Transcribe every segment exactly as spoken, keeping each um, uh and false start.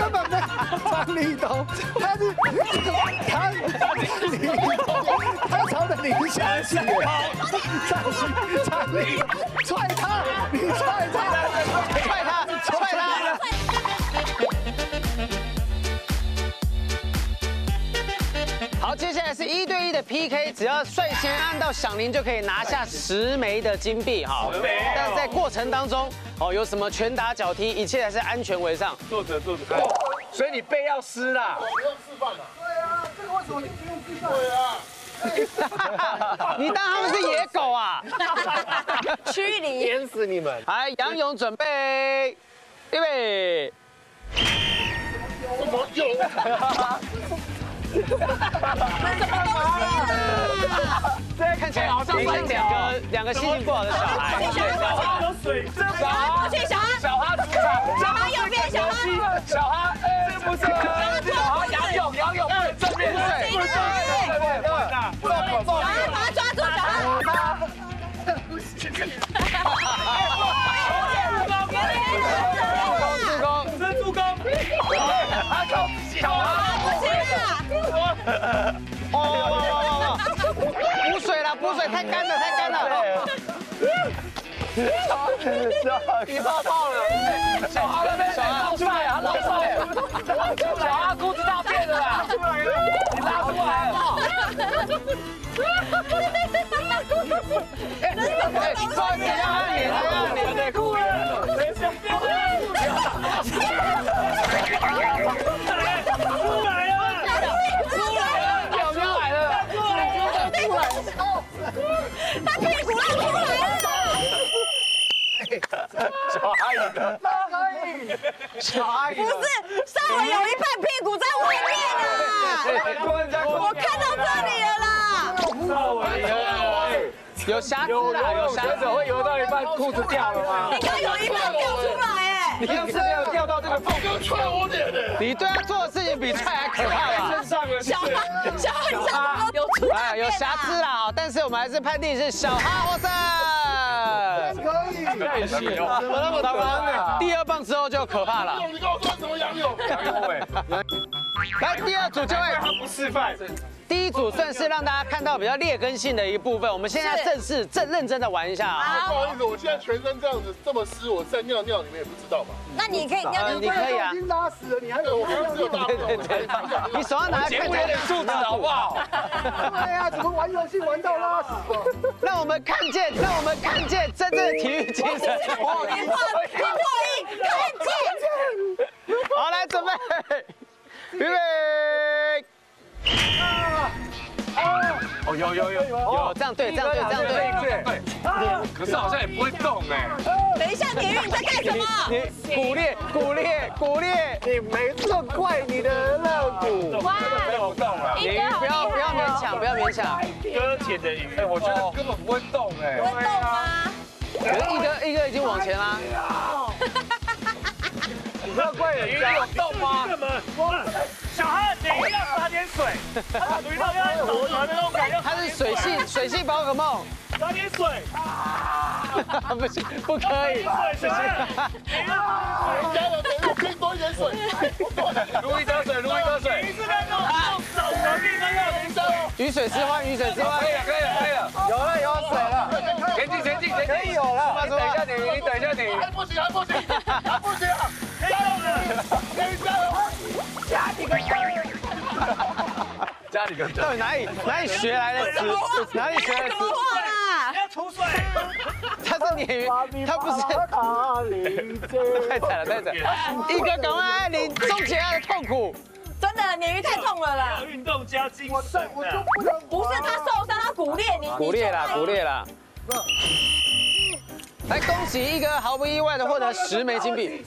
根本没有张立东，他是他李他朝着李想起，张立张立踹他，你踹他， 踹他，踹他。好，接下来是一对一的 P K， 只要率先按到响铃就可以拿下十枚的金币。好，但是在过程当中，哦，有什么拳打脚踢，一切还是安全为上。 坐着坐着。所以你背要湿啦。 我不用示范了。对啊，这个为什么你不用示范？对啊。 你当他们是野狗啊？ 驱离。 淹死你们！ 来，杨勇准备，预备。 怎么有？ 这看起来好像是两个两个心情不好的小孩。 小哈有水，这小哈， 小哈， 小哈出场， 小哈右边，小哈， 小哈，这不是小哈杨勇，杨勇正面对，正面对，坐坐坐， 小哈把他抓住，小哈。 助攻， 这助攻，阿空，小哈不行啊！ 哦哇哇哇哇！补水了，补水太干了，太干了。 你爆爆了！小哈那边，小哈露出来啊，露出来！小哈裤子大便了啦！你拉出来了！ 哎，快点让他脸，让脸内裤了。 等一下，出来了！出来了！ 有没有来了？ 出来了！ 他屁股拉出来了。 小阿姨的，小阿姨不是，上回有一半屁股在外面啊！我看到这里了啦。 少伟， 有瑕疵啦，有瑕疵。 会游到一半裤子掉了吗？ 你看有一半掉出来哎！ 你要是没有掉到这个缝，就踹我脸的。 你对他做的事情比踹还可怕吧？ 身上了， 小哈，小哈你上有出哎，有瑕疵啦，但是我们还是判定是小哈获胜。 可以。 太细了， 怎么那么大棒？第二棒之后就可怕了。 你跟我说什么杨勇？ 杨勇伟， 来，第二组就会。 他不示范。 第一组算是让大家看到比较劣根性的一部分，我们现在正式正认真的玩一下啊。 不好意思，我现在全身这样子这么湿，我在尿尿，你们也不知道吧？ 那你可以，你要你可以啊已经拉屎了，你还有我刚刚只有大便。 对对对，你手上拿节目有点素质好不好？ 对呀，怎么玩游戏玩到拉屎？ 让我们看见，让我们看见真正的体育精神。 你破你破音，看见。 好，来准备，预备。 哦，有有有有，这样对，这样对，这样对， 对。可是好像也不会动哎。 等一下，田玉你在干什么？ 你骨裂，骨裂，骨裂。 你没这怪你的肋骨。 哇， 没有动了。 你不要不要勉强，不要勉强。 搁浅的鱼，哎，我觉得根本不会动哎。 会动吗？ 可是一哥一哥已经往前啦。 你不要怪人家。有动吗？小汉，你一定要洒点水。你到要手传的那种感觉。 它是水系水系宝可梦。 洒点水。 不行，不可以。 水， 加油，给我可以多一点水。 如鱼得水，如鱼得水。你是那种手革命的要人生。 雨水之欢，雨水之欢。 可以了，可以了，可以了。有了，有水了。前进，前进，前进。可以有了。你等一下，你你等一下，你。 还不行，还不行，还不行。加油，可以加油。加你个油！ 家里个到底哪里哪里学来的词？哪里学来的词？ 要出水。 他是鲶鱼，他不是。太惨了，太惨了！一哥赶快来领终结他的痛苦。 真的，鲶鱼太痛了啦！ 运动加精神。 我就不能。 不是他受伤，他骨裂，你骨裂啦，骨裂啦。来，恭喜一哥毫不意外的获得十枚金币。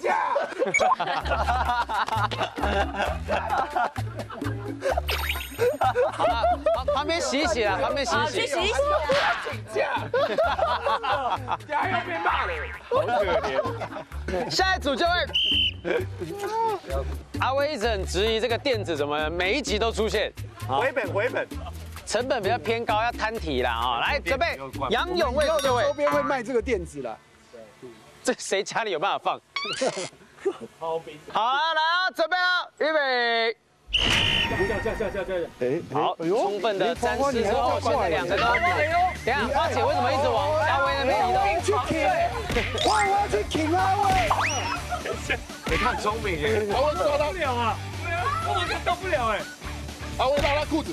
好了，旁边洗一洗啦，旁边洗一洗。 去洗一洗啊！ 请假。家要被骂了，好可怜。 下一组就会。阿威一直很质疑这个垫子怎么每一集都出现。 回本，回本。 成本比较偏高，要摊提啦啊！来，准备，杨勇位就位。 周边会卖这个垫子啦。 这谁家里有办法放？ 好冰。 好了，来啊，准备了，预备。 叫叫叫叫叫！ 哎， 好，充分的展示之后，现在两个都。等一下，花姐为什么一直往阿威那边移动？ 去挺，花花去挺阿威。 你看聪明耶，阿威抓到不了啊，我看到不了哎。阿威拉他裤子，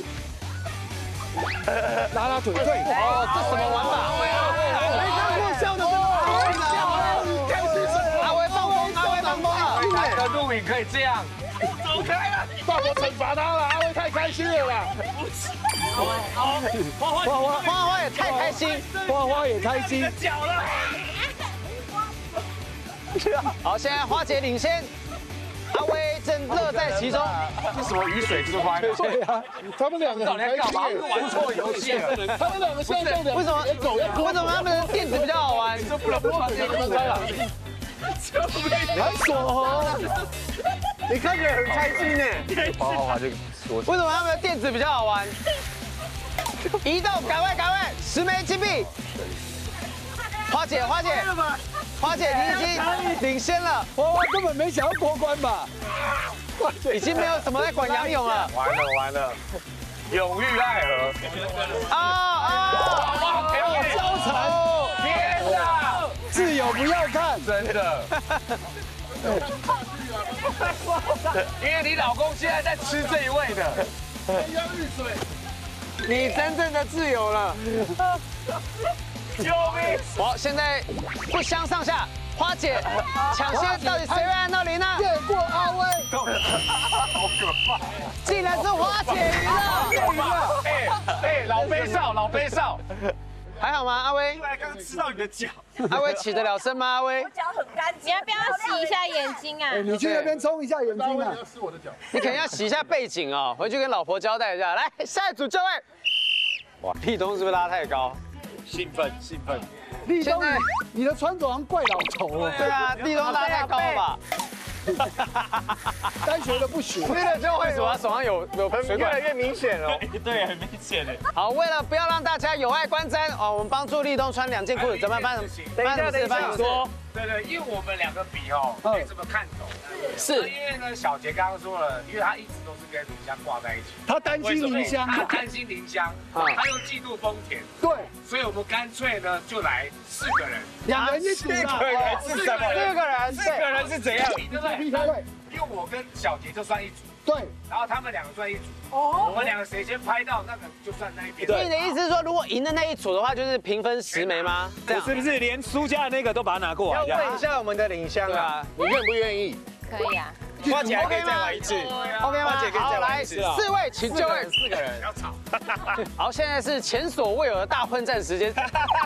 拉拉腿，对。 哦，这什么玩法？ 没看过笑的吗？ 阿威放风，阿威放风了。 难得录影可以这样。走开了，大伙惩罚他了，阿威太开心了啦。好，花花花花花花也太开心， 花花也开心。 脚了。 好，现在花姐领先，阿威正乐在其中。 这什么鱼水之欢？ 对啊，他们两个到底在干嘛？玩错游戏了。他们两个现在动两为什么？为什么他们的垫子比较好玩？ 这不能不穿这个不穿了。 很爽，你看起来很开心呢。 花花就说， 为什么他们的垫子比较好玩？移动，赶快赶快，十枚金币。花姐，花姐，花姐，你已经领先了。 花花根本没想要过关吧？ 已经没有什么在管杨勇了。 完了完了，永浴爱河。 啊啊！ 哇，给我交缠， 天哪！ 挚友不要看， 真的。因为你老公现在在吃这一味的。 你真正的自由了。 救命！ 好，现在不相上下，花姐抢先，到底谁会按到零呢？ 越过阿威， 好可怕！ 竟然是花姐赢了。 赢了。 哎哎，老杯少，老杯少。 还好吗？阿威， 刚刚吃到你的脚。 阿威起得了身吗？阿威， 脚很干净，你要不要洗一下眼睛啊？ 哎，你去那边冲一下眼睛啊！ 是我的脚。 你肯定要洗一下背景哦，回去跟老婆交代一下。来，下一组就位。哇，屁东是不是拉太高？ 兴奋兴奋。 立冬现在， 你的穿着好像怪老头哦。 对啊，地东拉太高了吧？ 该学的不学。 吃了就会什么手上有有水管， 越明显了。对，很明显的。 好，为了不要让大家有碍观瞻哦，我们帮助立冬穿两件裤子，怎么办？ 等一下，等一下， 说说。对对，因为我们两个比哦，没怎么看懂。 是因为呢，小杰刚刚说了，因为他一直都是跟林香挂在一起。 他担心林香， 他担心林香，他又嫉妒丰田。 对， 所以我们干脆呢就来四个人， 两人一组啦。 四个人是什么？ 四个人， 四个人是怎样？对不对？ 对， 因为我跟小杰就算一组， 对， 然后他们两个算一组。哦，我们两个谁先拍到那个就算那一边。 你的意思是说，如果赢的那一组的话，就是平分十枚吗？这样是不是连输家的那个都把它拿过来？ 要问一下我们的林香啊，你愿不愿意？ 可以啊。 花姐还可以再玩一次 ，OK 吗？ 花姐可以再玩一次啊！ 四位请就位， 四个人不要吵。 好，现在是前所未有的大混战时间。 可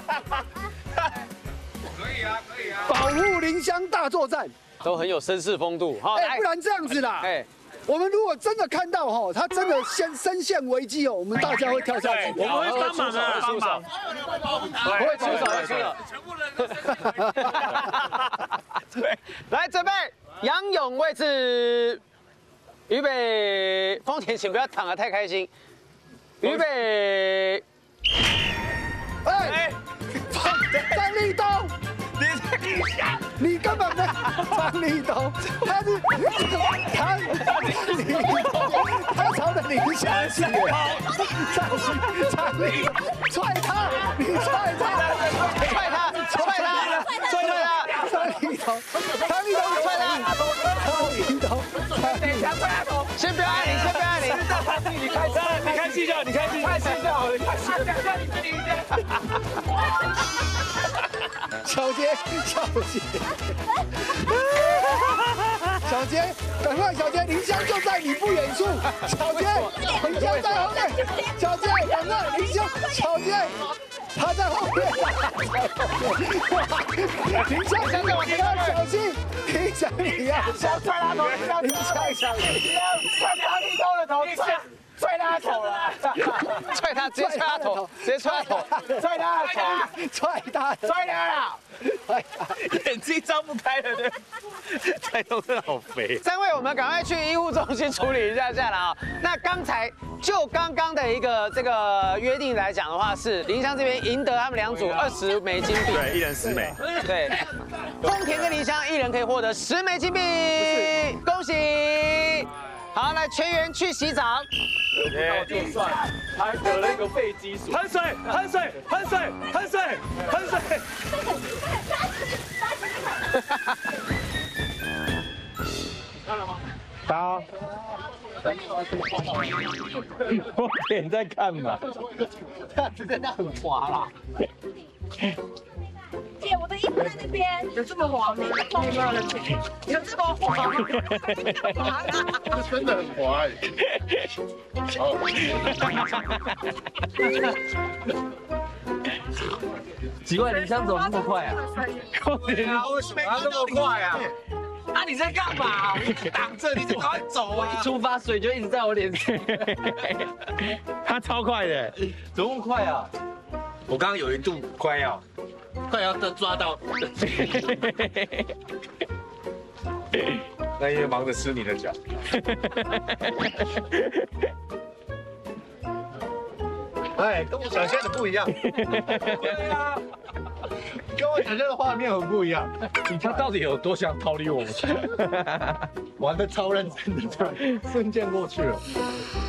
以啊，可以啊。 保护林香大作战， 都很有绅士风度。好， 哎，不然这样子啦。 哎， 我们如果真的看到哈，他真的先深陷危机哦，我们大家会跳下去。 我们会帮忙啊，帮忙。 不会出手，会出手。 全部人都生对，来准备，杨勇位置，预备。丰田，请不要躺得太开心。预备。 哎，张立东，你根本没张立东，他是他立东，他朝着林香去，张张立东踹他，你踹他， 踹他，踹他，踹他， 张立东，张立东踹他，张立东， 等一下，踹他头。 先不要按铃，先不要按铃。 你开心，你开心就好，你开心， 开心就好，你开心。讲一下你自己一下。 小杰，小杰，小杰，赶快，小杰，林香就在你不远处。小杰，林香在后面。小杰，赶快，林香，小杰，他在后面。林香，你要小心，林香，你要小心， 踹他头， 林香，小心， 踹他立冬的头，踹踹他头了， 踹他，直接踹他头，直接踹他头， 踹他头， 踹他， 踹他了， 踹他， 眼睛张不开了，对。蔡东真的好肥。 三位，我们赶快去医护中心处理一下下了啊。那刚才就刚刚的一个这个约定来讲的话，是林湘这边赢得他们两组二十枚金币， 对，一人十枚。 对，丰田跟林湘一人可以获得十枚金币，恭喜！好，来全员去洗澡。 就算他还得了一个肺积水， 喷水，喷水，喷水，喷水，喷水。 看了吗？ 打， 我点在看嘛。 这样子真的很滑啦。 姐，我的衣服在那边，有这么滑吗？碰到了姐，有这么滑吗？滑啦！ 真的很滑哎。 奇怪，林湘怎么那么快啊？ 对啊，为什么要这么快啊？ 啊，你在干嘛？我挡着，你赶快走啊！一出发，水就一直在我脸上。 他超快的， 怎么那么快啊？ 我刚刚有一度快要， 快要抓到。 那因为忙着吃你的脚。 哎，跟我想象的不一样。 对啊， 跟我想象的画面很不一样。 他到底有多想逃离我们？ 玩的超认真的，瞬间过去了。